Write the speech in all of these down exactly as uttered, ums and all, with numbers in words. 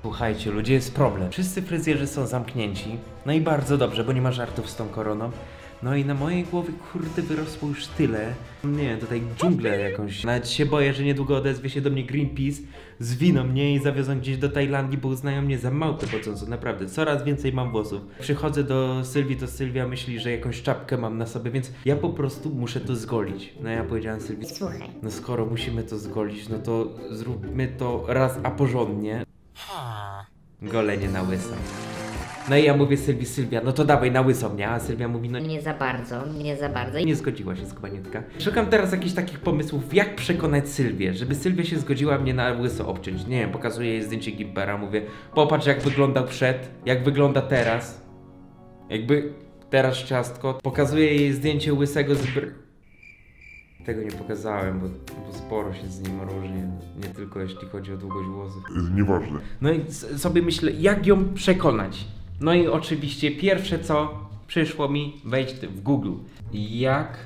Słuchajcie, ludzie, jest problem. Wszyscy fryzjerzy są zamknięci. No i bardzo dobrze, bo nie ma żartów z tą koroną. No i na mojej głowie, kurde, wyrosło już tyle. Nie wiem, tutaj dżunglę jakąś. Nawet się boję, że niedługo odezwie się do mnie Greenpeace, zwiną mnie i zawiozą gdzieś do Tajlandii, bo uznają mnie za małpę pocącą. Naprawdę, coraz więcej mam włosów. Przychodzę do Sylwii, to Sylwia myśli, że jakąś czapkę mam na sobie, więc ja po prostu muszę to zgolić. No ja powiedziałem Sylwii, Słuchaj. no skoro musimy to zgolić, no to zróbmy to raz a porządnie. Golenie na łyso. No i ja mówię Sylwii, Sylwia, no to dawaj na łyso mnie, a Sylwia mówi, no Nie za bardzo, nie za bardzo. nie zgodziła się skubaniutka. Szukam teraz jakichś takich pomysłów, jak przekonać Sylwię, żeby Sylwia się zgodziła mnie na łyso obciąć. Nie wiem, pokazuję jej zdjęcie Gimpera, mówię, popatrz jak wyglądał przed, jak wygląda teraz. Jakby teraz ciastko. Pokazuję jej zdjęcie łysego z br... Tego nie pokazałem, bo, bo sporo się z nim różni, nie tylko jeśli chodzi o długość włosów. Nieważne. No i sobie myślę, jak ją przekonać. No i oczywiście pierwsze co przyszło mi, wejdź w Google. Jak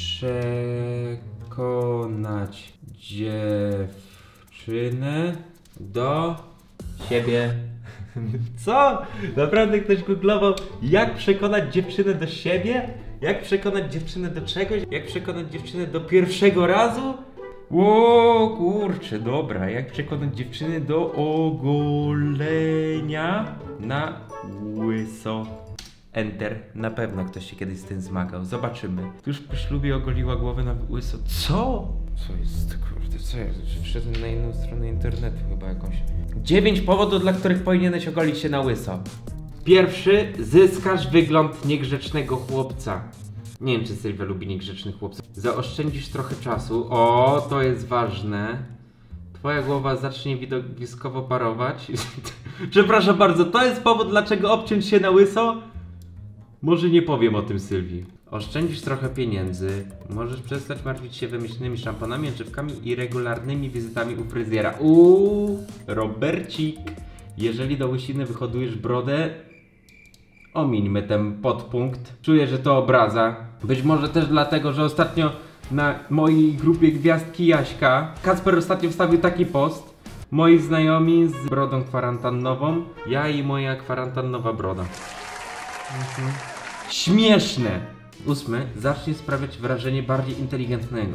przekonać dziewczynę do siebie. Co? Naprawdę ktoś googlował, jak przekonać dziewczynę do siebie? Jak przekonać dziewczynę do czegoś? Jak przekonać dziewczynę do pierwszego razu? O kurczę, dobra, jak przekonać dziewczyny do ogolenia na łyso. Enter. Na pewno ktoś się kiedyś z tym zmagał. Zobaczymy. Tuż po ślubie ogoliła głowę na łyso. Co? Co jest, kurde, co jest? Wszedłem na inną stronę internetu chyba jakąś. Dziewięć powodów, dla których powinieneś ogolić się na łyso. Pierwszy, zyskasz wygląd niegrzecznego chłopca. Nie wiem, czy Sylwia lubi niegrzecznych chłopców. Zaoszczędzisz trochę czasu. O, to jest ważne. Twoja głowa zacznie widowiskowo parować. Przepraszam bardzo, to jest powód, dlaczego obciąć się na łyso? Może nie powiem o tym Sylwii. Oszczędzisz trochę pieniędzy. Możesz przestać martwić się wymyślnymi szamponami, odżywkami i regularnymi wizytami u fryzjera. Uuu, Robercik. Jeżeli do łysiny wyhodujesz brodę, omińmy ten podpunkt. Czuję, że to obraza. Być może też dlatego, że ostatnio na mojej grupie Gwiazdki Jaśka Kacper ostatnio wstawił taki post. Moi znajomi z brodą kwarantannową, ja i moja kwarantannowa broda. Mhm. Śmieszne! Ósmy, zacznie sprawiać wrażenie bardziej inteligentnego.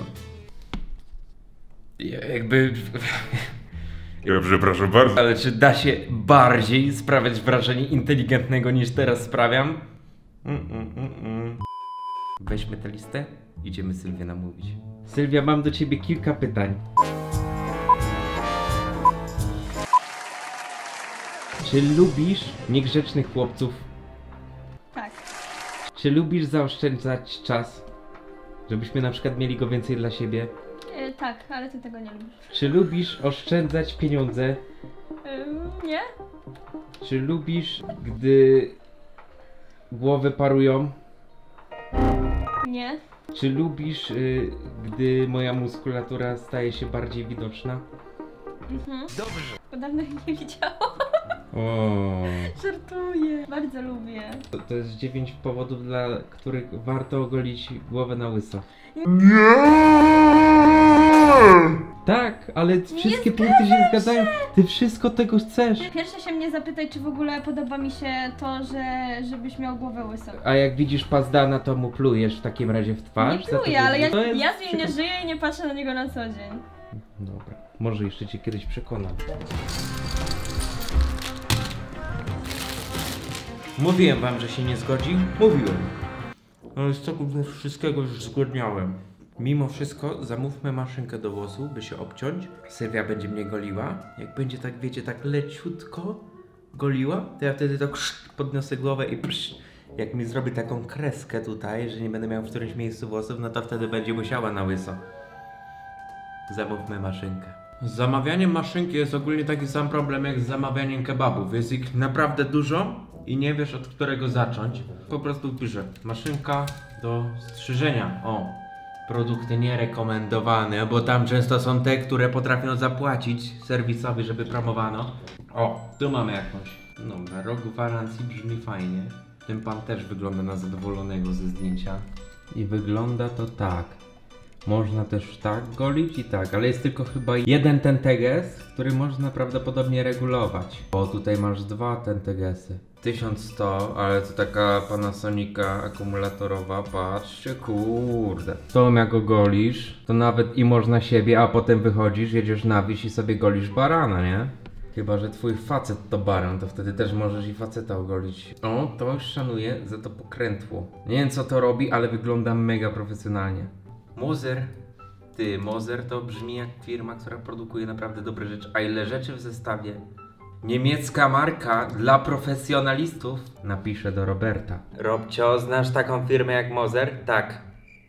Jakby... Ja przepraszam bardzo. Ale czy da się bardziej sprawiać wrażenie inteligentnego niż teraz sprawiam? Mm, mm, mm, mm. Weźmy tę listę, idziemy Sylwię namówić. Sylwia, mam do ciebie kilka pytań. Czy lubisz niegrzecznych chłopców? Tak. Czy lubisz zaoszczędzać czas? Żebyśmy na przykład mieli go więcej dla siebie? Yy, tak, ale ty tego nie lubisz. Czy lubisz oszczędzać pieniądze? Yy, nie? Czy lubisz, gdy głowy parują? Nie. Czy lubisz, y, gdy moja muskulatura staje się bardziej widoczna? Mhm. Dobrze. Bo dawno jej nie widziałam. O, Żartuję. Bardzo lubię. to, to jest dziewięć powodów, dla których warto ogolić głowę na łyso. Tak, ale wszystkie punkty się zgadzają. Ty wszystko tego chcesz. Pierwsze się mnie zapytaj, czy w ogóle podoba mi się to, że żebyś miał głowę łysą. A jak widzisz Pazdana, to mu plujesz w takim razie w twarz? Nie Za to, pluję, że- ale ja, To jest ja z nim nie przykład. żyję i nie patrzę na niego na co dzień. Dobra, może jeszcze cię kiedyś przekonam. Mówiłem wam, że się nie zgodzi? Mówiłem. No z tego wszystkiego już zgodniałem. Mimo wszystko zamówmy maszynkę do włosów, by się obciąć. Sylwia będzie mnie goliła. Jak będzie tak, wiecie, tak leciutko goliła, to ja wtedy tak podniosę głowę i psz, jak mi zrobi taką kreskę tutaj, że nie będę miał w którymś miejscu włosów, no to wtedy będzie musiała na łyso. Zamówmy maszynkę. Z zamawianiem maszynki jest ogólnie taki sam problem jak z zamawianiem kebabów. Jest ich naprawdę dużo i nie wiesz od którego zacząć. Po prostu piszę maszynka do strzyżenia. O, produkty nierekomendowane, bo tam często są te, które potrafią zapłacić serwisowi, żeby promowano. O, tu mamy jakąś. Dobra, rok gwarancji brzmi fajnie. Ten pan też wygląda na zadowolonego ze zdjęcia. I wygląda to tak. Można też tak golić i tak, ale jest tylko chyba jeden ten teges, który można prawdopodobnie regulować. O, tutaj masz dwa ten tegesy. tysiąc sto, ale to taka Panasonica akumulatorowa, patrzcie, kurde. To jak go golisz, to nawet i można siebie, a potem wychodzisz, jedziesz na wieś i sobie golisz barana, nie? Chyba że twój facet to baran, to wtedy też możesz i faceta ogolić. O, to już szanuję za to pokrętło. Nie wiem co to robi, ale wygląda mega profesjonalnie. Moser. Ty, Moser to brzmi jak firma, która produkuje naprawdę dobre rzeczy. A ile rzeczy w zestawie? Niemiecka marka dla profesjonalistów. Napiszę do Roberta. Robcio, znasz taką firmę jak Moser? Tak.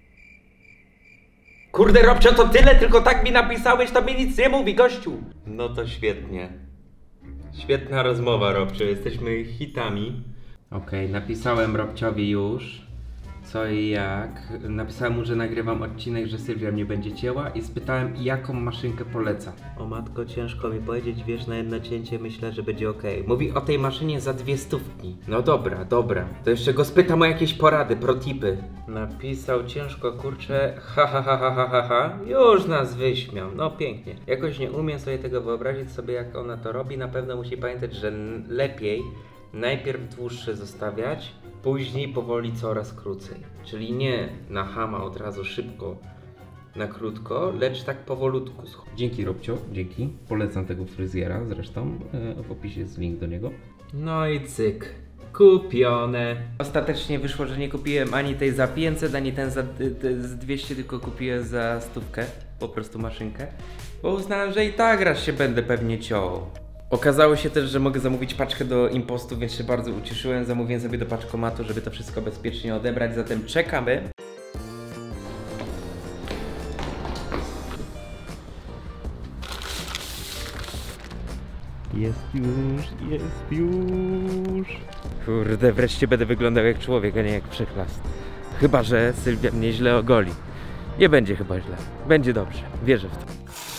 Kurde Robcio, to tyle, tylko tak mi napisałeś, to mi nic nie mówi, gościu. No to świetnie. Świetna rozmowa, Robcio, jesteśmy hitami. Okej, okay, napisałem Robciowi już co i jak. Napisałem mu, że nagrywam odcinek, że Sylwia mnie będzie cięła i spytałem, jaką maszynkę poleca. O matko, ciężko mi powiedzieć, wiesz, na jedno cięcie myślę, że będzie ok. Mówi o tej maszynie za dwie stówki. No dobra, dobra. To jeszcze go spytam o jakieś porady, protipy. Napisał ciężko, kurczę, ha ha ha ha ha ha ha. Już nas wyśmiał, no pięknie. Jakoś nie umiem sobie tego wyobrazić sobie, jak ona to robi. Na pewno musi pamiętać, że lepiej najpierw dłuższe zostawiać, później powoli coraz krócej. Czyli nie na chama od razu szybko, na krótko, lecz tak powolutku. Dzięki Robcio, dzięki. Polecam tego fryzjera zresztą, e, w opisie jest link do niego. No i cyk. Kupione. Ostatecznie wyszło, że nie kupiłem ani tej za pięćset, ani ten za z dwieście, tylko kupiłem za stówkę. Po prostu maszynkę. Bo uznałem, że i tak raz się będę pewnie ciął. Okazało się też, że mogę zamówić paczkę do impostu, więc się bardzo ucieszyłem. Zamówiłem sobie do paczkomatu, żeby to wszystko bezpiecznie odebrać, zatem czekamy. Jest już, jest już. Kurde, wreszcie będę wyglądał jak człowiek, a nie jak przechlas. Chyba że Sylwia mnie źle ogoli. Nie będzie chyba źle. Będzie dobrze. Wierzę w to.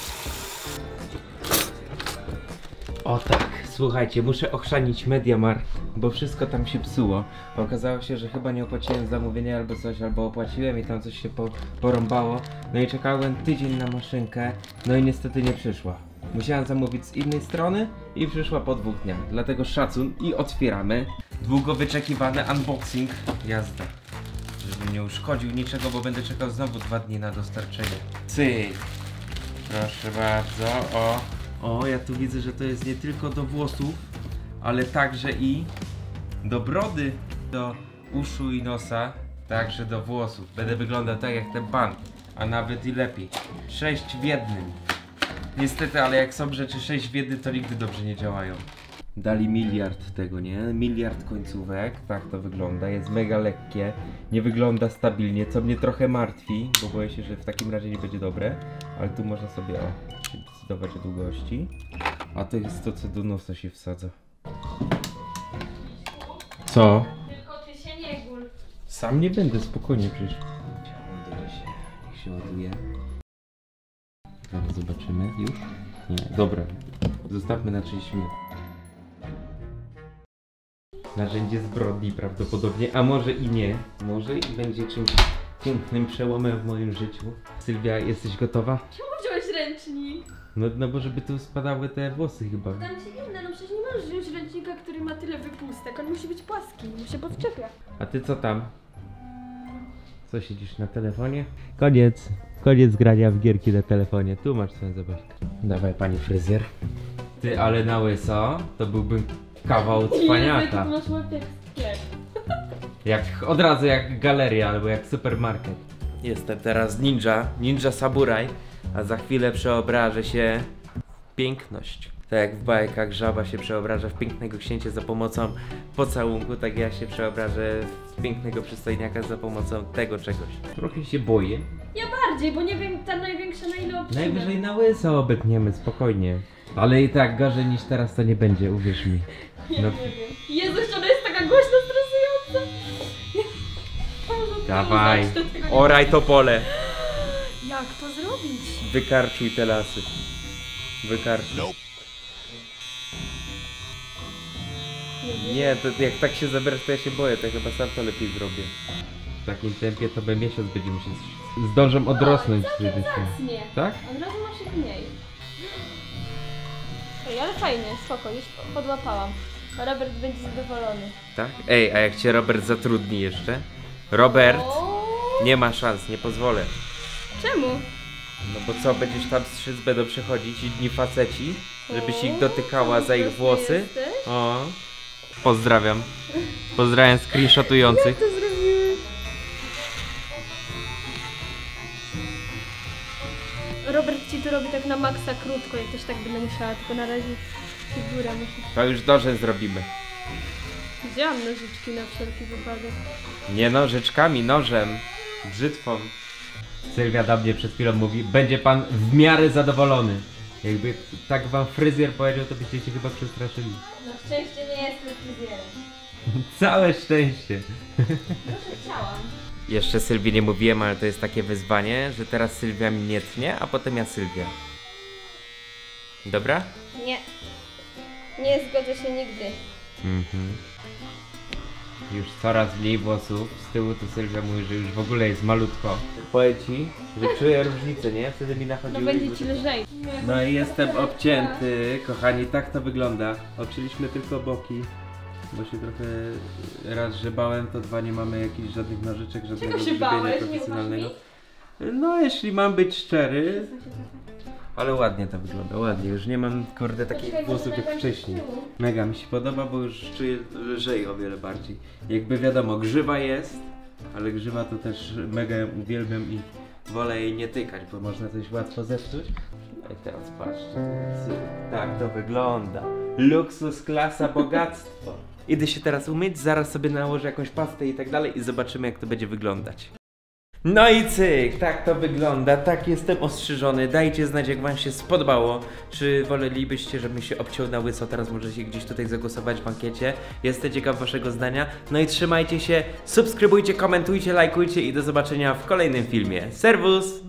O tak, słuchajcie, muszę ochrzanić MediaMarkt, bo wszystko tam się psuło. Okazało się, że chyba nie opłaciłem zamówienia albo coś, albo opłaciłem i tam coś się po, porąbało. No i czekałem tydzień na maszynkę, no i niestety nie przyszła. Musiałem zamówić z innej strony i przyszła po dwóch dniach. Dlatego szacun i otwieramy. Długo wyczekiwany unboxing. Jazda. Żebym nie uszkodził niczego, bo będę czekał znowu dwa dni na dostarczenie. Cyk. Proszę bardzo, o. O, ja tu widzę, że to jest nie tylko do włosów, ale także i do brody, do uszu i nosa, także do włosów. Będę wyglądał tak jak ten pan, a nawet i lepiej. Sześć w jednym. Niestety, ale jak są rzeczy sześć w jednym, to nigdy dobrze nie działają. Dali miliard tego, nie? Miliard końcówek, tak to wygląda, jest mega lekkie, nie wygląda stabilnie, co mnie trochę martwi, bo boję się, że w takim razie nie będzie dobre, ale tu można sobie o, decydować o długości, a to jest to, co do nosa się wsadza. Co? Tylko ty się nie gól. Sam nie będę, spokojnie przecież. Ładuje się, niech się ładuje. Zaraz zobaczymy, już? Nie, dobra, zostawmy na trzydzieści minut. Narzędzie zbrodni prawdopodobnie, a może i nie. Może i będzie czymś pięknym przełomem w moim życiu. Sylwia, jesteś gotowa? Czemu wziąłeś ręcznik? No, no bo żeby tu spadały te włosy chyba. Dam ci inne, no przecież nie możesz wziąć ręcznika, który ma tyle wypustek. On musi być płaski, mu się podczepia. A ty co tam? Co, siedzisz na telefonie? Koniec. Koniec grania w gierki na telefonie. Tu masz swoją zabawkę. Dawaj, pani fryzjer. Ty, ale na łyso to byłbym kawał cwaniaka. Ty masz łeb jak sklep. Jak od razu jak galeria albo jak supermarket. Jestem teraz ninja, ninja saburaj, a za chwilę przeobrażę się w piękność. Tak jak w bajkach żaba się przeobraża w pięknego księcia za pomocą pocałunku, tak ja się przeobrażę w pięknego przystojniaka za pomocą tego czegoś. Trochę się boję. Ja bardziej, bo nie wiem, ta największa na ile obcinę. Najwyżej na łyso obetniemy, spokojnie. Ale i tak gorzej niż teraz to nie będzie, uwierz mi. Ja No. nie wiem. Jezus, ona jest taka głośno stresująca. Dawaj, oraj to pole. Jak to zrobić? Wykarczuj te lasy. Wykarczuj. Nie, to jak tak się zabierasz, to ja się boję, to ja chyba sam to lepiej zrobię. takim tempie to by miesiąc będziemy się zdążą odrosnąć. O, całkiem zacnie. Tak? Od razu masz ich mniej. Ej, ale fajnie, spoko, już podłapałam. Robert będzie zadowolony. Tak? Ej, a jak cię Robert zatrudni jeszcze? Robert, O, nie ma szans, nie pozwolę. czemu? No bo co, będziesz tam z szyc będą przychodzić inni faceci, żebyś ich dotykała za ich włosy? Jesteś? O. Pozdrawiam. Pozdrawiam screenshotujących. To zrobiły. Robert ci to robi tak na maksa krótko, ja też tak będę musiała, tylko na razie figura musi. To już dożę zrobimy. Wzięłam nożyczki na wszelki wypadek. Nie nożyczkami, nożem, brzytwą. Sylwia do mnie przed chwilą mówi, będzie pan w miarę zadowolony. Jakby tak wam fryzjer powiedział, to byście się chyba przestraszyli. Na szczęście nie jestem fryzjerem. Całe szczęście. Proszę, chciałam. Jeszcze Sylwii nie mówiłem, ale to jest takie wyzwanie, że teraz Sylwia mnie tnie, a potem ja Sylwia. Dobra? Nie. Nie zgodzę się nigdy. Mhm. Już coraz mniej włosów. Z tyłu to Sylwia mówi, że już w ogóle jest malutko. Powiem ci, że czuję różnicę, nie? Wtedy mi nachodziły. No będzie ci lżej. No i jestem obcięty, kochani, tak to wygląda. Obcięliśmy tylko boki, bo się trochę raz że bałem, to dwa nie mamy jakichś żadnych nożyczek, żadnego Czego się grzebienia bałeś? Nie profesjonalnego. ufasz No jeśli mam być szczery, ale ładnie to wygląda, ładnie. Już nie mam, kurde, takich Poczekaj, włosów może jak najbardziej wcześniej. z tyłu. Mega mi się podoba, bo już czuję lżej o wiele bardziej. Jakby wiadomo, grzywa jest, ale grzywa to też mega ją uwielbiam i wolę jej nie tykać, bo można coś łatwo zepsuć. A teraz patrzcie, tak to wygląda. Luksus, klasa, bogactwo. Idę się teraz umyć, zaraz sobie nałożę jakąś pastę i tak dalej i zobaczymy, jak to będzie wyglądać. No i cyk, tak to wygląda, tak jestem ostrzyżony. Dajcie znać, jak wam się spodobało. Czy wolelibyście, żebym się obciął na łyso? Teraz możecie gdzieś tutaj zagłosować w ankiecie. Jestem ciekaw waszego zdania. No i trzymajcie się, subskrybujcie, komentujcie, lajkujcie i do zobaczenia w kolejnym filmie. Serwus!